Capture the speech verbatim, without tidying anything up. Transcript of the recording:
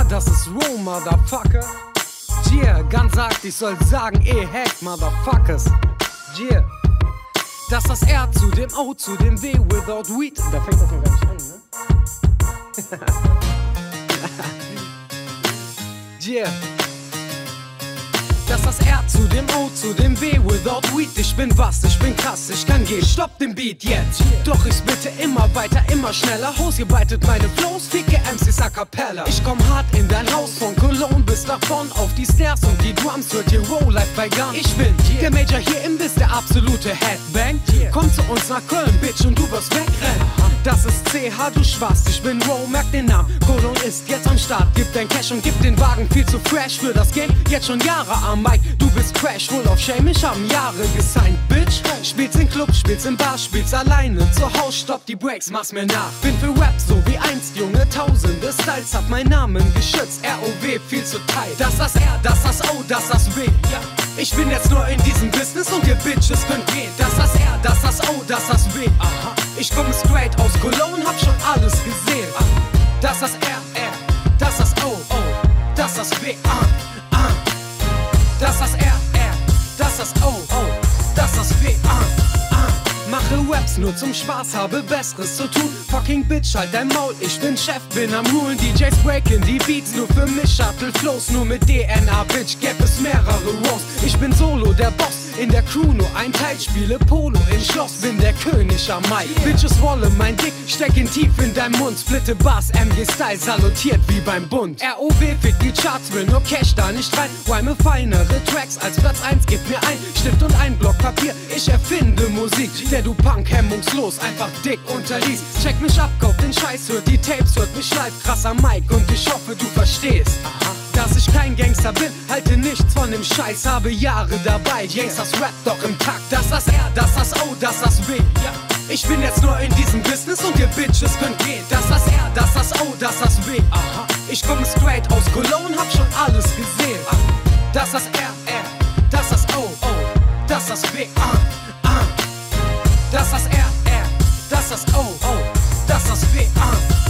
das ist R O W, Motherfucker. Yeah, ganz sagt, ich soll sagen, Ehec, Motherfuckers. Yeah. Das ist das R zu dem O zu dem W, without weed. Da fängt das noch gar nicht an, ne? Yeah. Das ist das R zu dem O zu dem W, without weed. Ich bin was, ich bin krass, ich kann gehen. Stopp den Beat jetzt. Doch ich bitte immer weiter, immer schneller. Haus, ihr weitet meine Flows, ficke M Cs a cappella. Ich komm hart in dein Haus, von Cologne bis nach Bonn. Auf die Stairs und die Drums wird hier Roll life bei Gun. Ich bin der Major hier im Biss, der absolute Headbang. Komm zu uns nach Köln, Bitch, und du wirst wegrennen. Das ist C H, du Schwarz, ich bin R O W, merk den Namen. Cologne ist jetzt am Start, gib dein Cash und gib den Wagen viel zu fresh für das Game. Jetzt schon Jahre am Mike, du bist Crash, wohl auf Shame, ich hab Jahre gesigned, Bitch. Spielst in Club, spielst in Bar, spielst alleine zu Haus, stopp die Breaks, mach's mir nach. Bin für Rap so wie einst, Junge, tausende Styles, hab meinen Namen geschützt, R O W, viel zu tight. Das das R, das das O, das das W, ja. Ich bin jetzt nur in diesem Business und ihr Bitches könnt gehen. Das das R, das das O, das das W, aha. Ich komm straight aus Cologne, hab schon alles gesehen. Das das R, R, das das O, O, das das W, ah, ah. Das das R, R, das das O, O, das das W, ah, ah. Mache Raps nur zum Spaß, habe Besseres zu tun. Fucking Bitch, halt dein Maul, ich bin Chef, bin am Rulen. D Js breaken die Beats, nur für mich Shuttle Flows. Nur mit D N A, Bitch, gäbe es mehrere Rows. Ich bin solo, der Boss, in der Crew nur ein Teil. Spiele Polo in Schloss, bin der König am Mai. Bitches wolle mein Dick, steck ihn tief in dein Mund. Splitte Bars, M G-Style, salutiert wie beim Bund. R O W fickt die Charts, will nur Cash da nicht rein. Rhyme feinere Tracks als Platz eins, gib mir ein Stift und ein Block Papier. Ich erfinde Musik, der du Punk hemmungslos einfach dick unterliest. Check mich ab, kauf den Scheiß, hört die Tapes, hört mich live, krasser Mic und ich hoffe du verstehst, aha, dass ich kein Gangster bin, halte nichts von dem Scheiß, habe Jahre dabei, Gangsters Rap doch im Takt. Das das R, das das O, das das W, ja. Ich bin jetzt nur in diesem Business und ihr Bitches könnt gehen. Das das R, das das O, das das W, aha. Ich komme straight aus Cologne, hab schon alles gesehen. Das das R, R, das das O, O, das das W, ah, ah. Das das R, R, das das O, O, das das W, ah.